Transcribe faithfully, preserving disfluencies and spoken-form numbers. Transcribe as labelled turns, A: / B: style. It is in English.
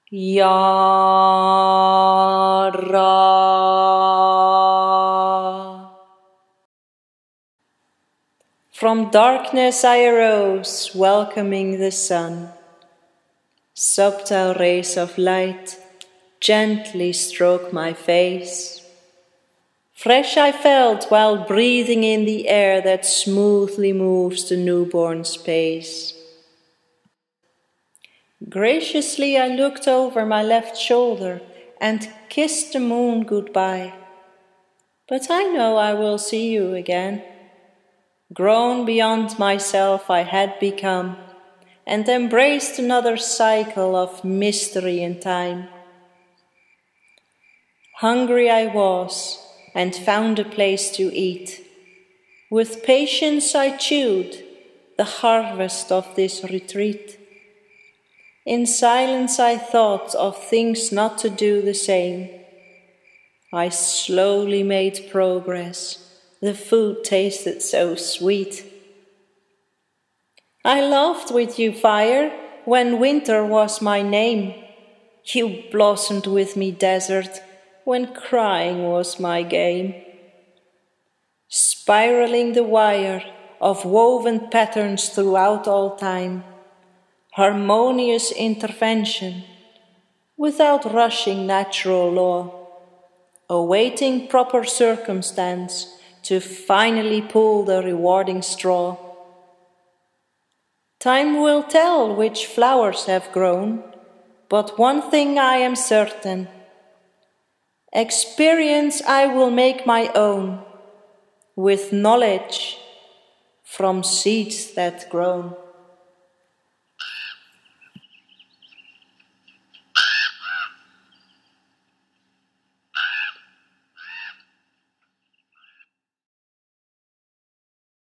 A: Ya Ra. From darkness I arose, welcoming the sun. Subtle rays of light gently stroke my face. Fresh I felt while breathing in the air that smoothly moves the newborn's pace. Graciously I looked over my left shoulder and kissed the moon goodbye. But I know I will see you again. Grown beyond myself I had become, and embraced another cycle of mystery and time. Hungry I was, and found a place to eat. With patience I chewed the harvest of this retreat. In silence I thought of things not to do the same. I slowly made progress. The food tasted so sweet. I laughed with you, fire, when winter was my name. You blossomed with me, desert, when crying was my game. Spiraling the wire of woven patterns throughout all time. Harmonious intervention, without rushing natural law, awaiting proper circumstance to finally pull the rewarding straw. Time will tell which flowers have grown, but one thing I am certain. Experience I will make my own, with knowledge from seeds that grown.